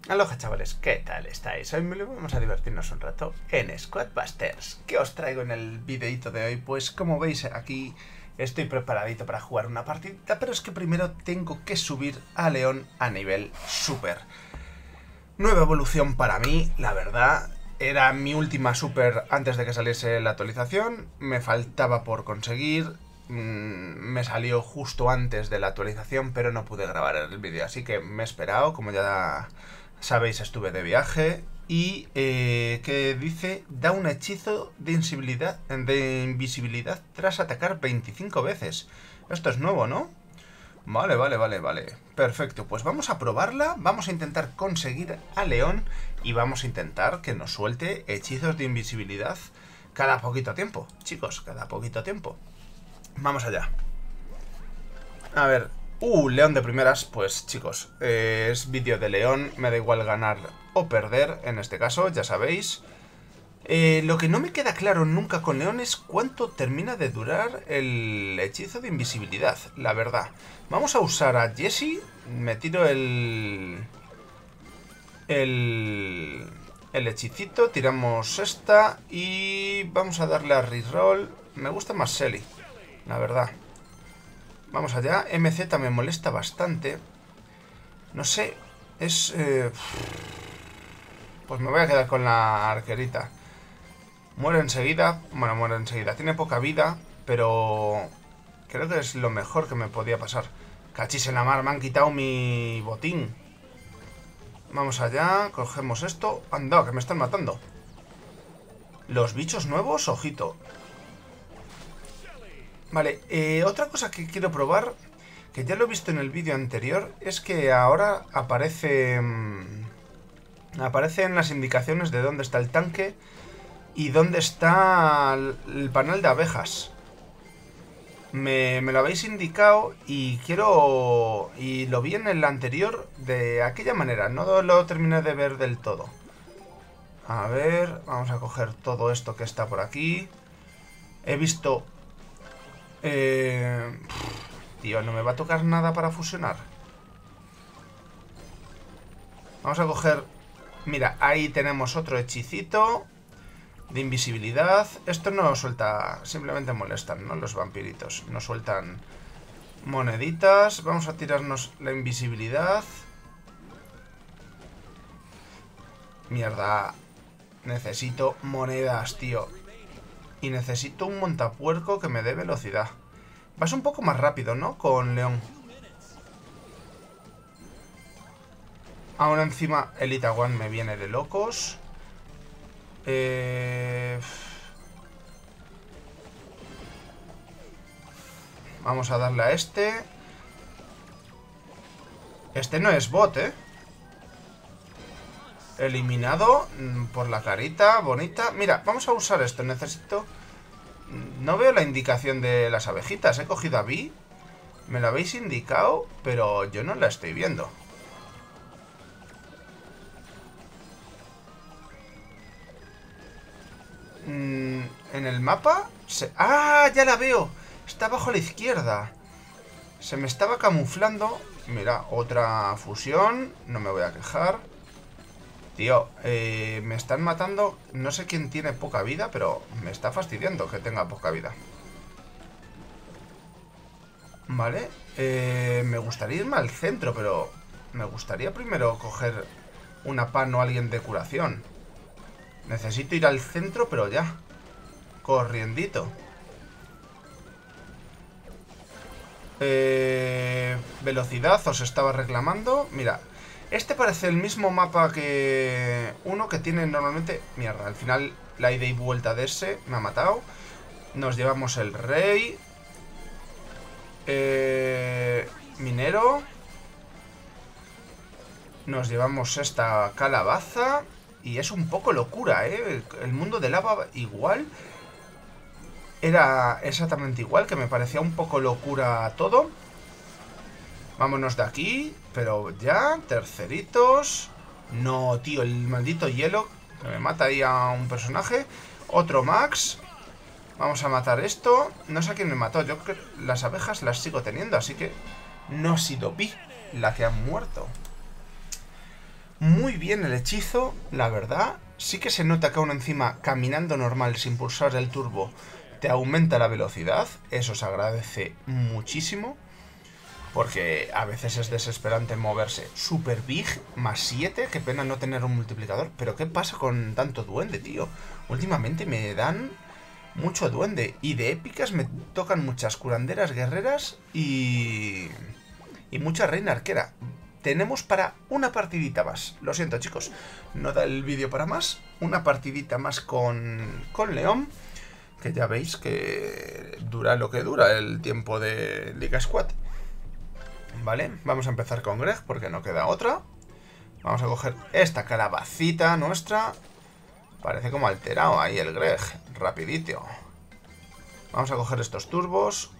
Aloha chavales, ¿qué tal estáis? Hoy vamos a divertirnos un rato en Squadbusters. ¿Qué os traigo en el videito de hoy? Pues como veis aquí estoy preparadito para jugar una partidita, pero es que primero tengo que subir a León a nivel super. Nueva evolución para mí, la verdad. Era mi última super antes de que saliese la actualización. Me faltaba por conseguir. Me salió justo antes de la actualización, pero no pude grabar el vídeo, así que me he esperado, como ya sabéis, estuve de viaje. Y que dice, da un hechizo de invisibilidad tras atacar 25 veces. Esto es nuevo, ¿no? Vale. Perfecto, pues vamos a probarla, vamos a intentar conseguir a León y vamos a intentar que nos suelte hechizos de invisibilidad cada poquito tiempo, chicos, cada poquito tiempo. Vamos allá. A ver, León de primeras, pues chicos, es vídeo de León, me da igual ganar o perder, en este caso, ya sabéis. Lo que no me queda claro nunca con León es cuánto termina de durar el hechizo de invisibilidad, la verdad. Vamos a usar a Jesse, me tiro el hechicito, tiramos esta y vamos a darle a reroll. Me gusta más Shelly, la verdad. Vamos allá, MZ me molesta bastante. No sé, es... pues me voy a quedar con la arquerita. Muere enseguida. Bueno, muere enseguida. Tiene poca vida, pero creo que es lo mejor que me podía pasar. Cachis en la mar, me han quitado mi botín. Vamos allá, cogemos esto. Anda, que me están matando. Los bichos nuevos, ojito. Vale, otra cosa que quiero probar, que ya lo he visto en el vídeo anterior, es que ahora aparecen las indicaciones de dónde está el tanque y dónde está el panel de abejas. Me lo habéis indicado y quiero... Y lo vi en el anterior de aquella manera, no lo terminé de ver del todo. A ver, vamos a coger todo esto que está por aquí. He visto... tío, no me va a tocar nada para fusionar. Vamos a coger... Mira, ahí tenemos otro hechicito de invisibilidad. Esto no suelta, simplemente molestan, ¿no? Los vampiritos no sueltan moneditas. Vamos a tirarnos la invisibilidad. Mierda. Necesito monedas, tío. Y necesito un montapuerco que me dé velocidad. Vas un poco más rápido, ¿no? Con León. Ahora encima el Itaguan me viene de locos. Vamos a darle a este. Este no es bot, ¿eh? Eliminado por la carita bonita. Mira, vamos a usar esto. Necesito... No veo la indicación de las abejitas. He cogido a Vi. Me lo habéis indicado, pero yo no la estoy viendo. En el mapa... ¡Ah! Ya la veo. Está abajo a la izquierda. Se me estaba camuflando. Mira, otra fusión. No me voy a quejar. Tío, me están matando. No sé quién tiene poca vida, pero me está fastidiando que tenga poca vida. Vale. Me gustaría irme al centro, pero me gustaría primero coger una pan o alguien de curación. Necesito ir al centro, pero ya. Corriendito. Velocidad, os estaba reclamando. Mira, este parece el mismo mapa que uno que tiene normalmente... Mierda, al final la ida y vuelta de ese me ha matado. Nos llevamos el rey. Minero. Nos llevamos esta calabaza. Y es un poco locura, ¿eh? El mundo de lava igual... Era exactamente igual, que me parecía un poco locura todo. Vámonos de aquí, pero ya, terceritos. No, tío, el maldito hielo, que me mata ahí a un personaje. Otro Max. Vamos a matar esto. No sé a quién me mató, yo creo que las abejas las sigo teniendo, así que no ha sido Vi la que ha muerto. muy bien el hechizo, la verdad. Sí que se nota que aún encima, caminando normal sin pulsar el turbo, te aumenta la velocidad. Eso se agradece muchísimo. Porque a veces es desesperante moverse. Super Big más 7. Qué pena no tener un multiplicador. Pero ¿qué pasa con tanto duende, tío? Últimamente me dan mucho duende. Y de épicas me tocan muchas curanderas guerreras y mucha reina arquera. Tenemos para una partidita más. Lo siento, chicos. No da el vídeo para más. Una partidita más con León. Que ya veis que dura lo que dura el tiempo de Liga Squad. Vale, vamos a empezar con Greg porque no queda otra. Vamos a coger esta calabacita nuestra. Parece como alterado ahí el Greg. Rapidito. Vamos a coger estos turbos.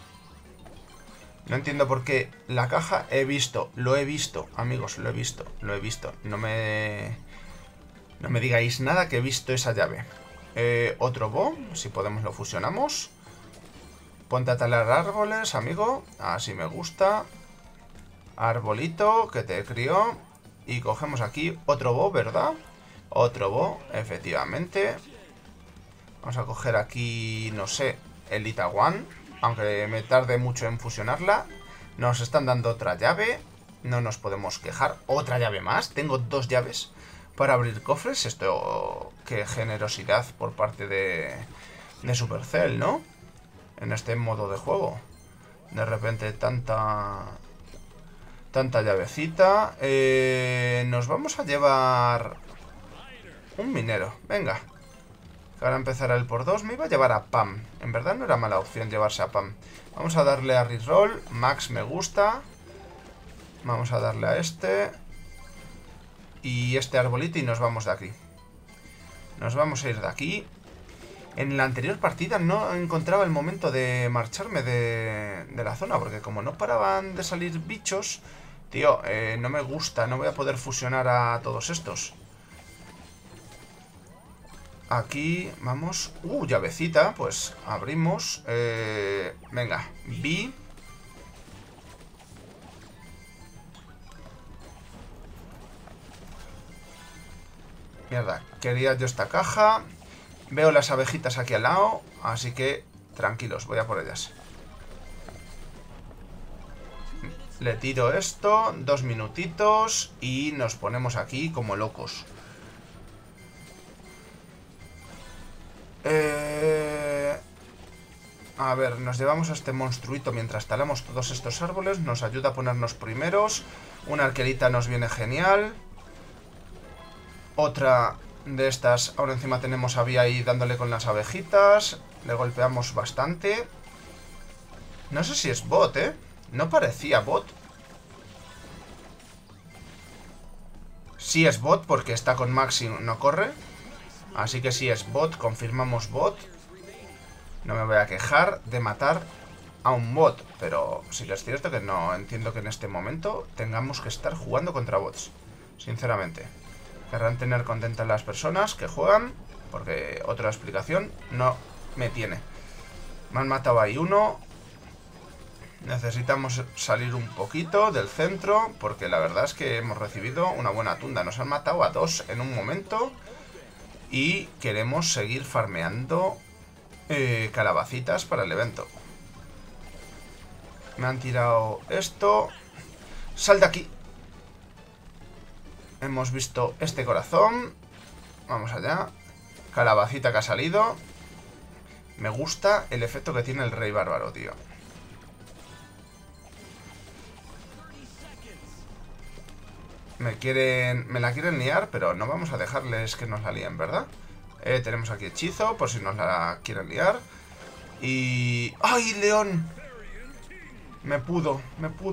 No entiendo por qué la caja lo he visto, amigos, lo he visto. No me digáis nada que he visto esa llave. Otro bo, si podemos lo fusionamos. Ponte a talar árboles, amigo. Así me gusta. Arbolito, que te crió. Y cogemos aquí otro bo, ¿verdad? Otro bo, efectivamente. Vamos a coger aquí, no sé, el Itaguan. Aunque me tarde mucho en fusionarla. Nos están dando otra llave. No nos podemos quejar. Otra llave más. Tengo 2 llaves para abrir cofres. Esto, qué generosidad por parte de Supercell, ¿no? En este modo de juego. De repente tanta llavecita. Nos vamos a llevar un minero. Venga. Ahora empezará el por 2. Me iba a llevar a Pam. En verdad no era mala opción llevarse a Pam. Vamos a darle a reroll. Max me gusta. Vamos a darle a este. Y este arbolito y nos vamos de aquí. Nos vamos a ir de aquí. En la anterior partida no encontraba el momento de marcharme de la zona. Porque como no paraban de salir bichos, tío, no me gusta. No voy a poder fusionar a todos estos. Aquí, vamos. Llavecita, pues abrimos. Venga, B. Mierda, quería yo esta caja. Veo las abejitas aquí al lado, así que tranquilos, voy a por ellas. Le tiro esto, 2 minutitos y nos ponemos aquí como locos. A ver, nos llevamos a este monstruito mientras talamos todos estos árboles. Nos ayuda a ponernos primeros. Una arquerita nos viene genial. Otra de estas. Ahora encima tenemos a Vi ahí dándole con las abejitas. Le golpeamos bastante. No sé si es bot, ¿eh? No parecía bot. Sí es bot porque está con Max y no corre. Así que sí es bot, confirmamos bot. No me voy a quejar de matar a un bot, pero sí que es cierto que no entiendo que en este momento tengamos que estar jugando contra bots. Sinceramente. Querrán tener contentas las personas que juegan, porque otra explicación no me tiene. Me han matado ahí uno. Necesitamos salir un poquito del centro, porque la verdad es que hemos recibido una buena tunda. Nos han matado a 2 en un momento. Y queremos seguir farmeando calabacitas para el evento. Me han tirado esto. ¡Sal de aquí! Hemos visto este corazón. Vamos allá. Calabacita que ha salido. Me gusta el efecto que tiene el rey bárbaro, tío. Me la quieren liar, pero no vamos a dejarles que nos la líen, ¿verdad? Tenemos aquí hechizo, por si nos la quieren liar. Y... ¡ay, León! Me pudo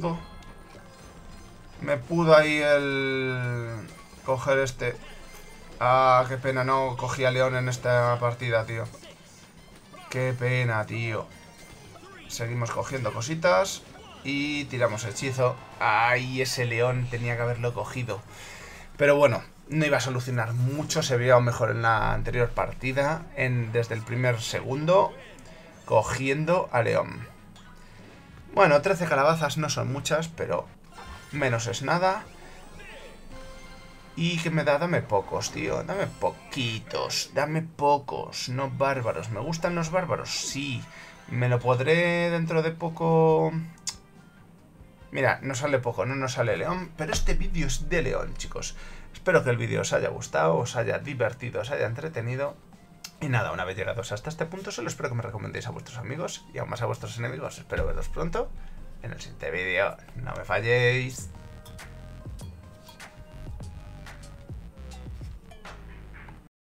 ahí el... coger este... Ah, qué pena, no cogí a León en esta partida, tío. Qué pena, tío. Seguimos cogiendo cositas. Y tiramos hechizo. Ay, ese León tenía que haberlo cogido. Pero bueno, no iba a solucionar mucho. Se veía mejor en la anterior partida. Desde el primer segundo. Cogiendo a León. Bueno, 13 calabazas no son muchas, pero menos es nada. ¿Y qué me da? Dame pocos, tío. Dame poquitos. Dame pocos. No bárbaros. ¿Me gustan los bárbaros? Sí. ¿Me lo podré dentro de poco...? Mira, no sale poco, no nos sale león. Pero este vídeo es de león, chicos. Espero que el vídeo os haya gustado, os haya divertido, os haya entretenido. Y nada, una vez llegados hasta este punto, solo espero que me recomendéis a vuestros amigos y aún más a vuestros enemigos. Espero veros pronto en el siguiente vídeo. No me falléis.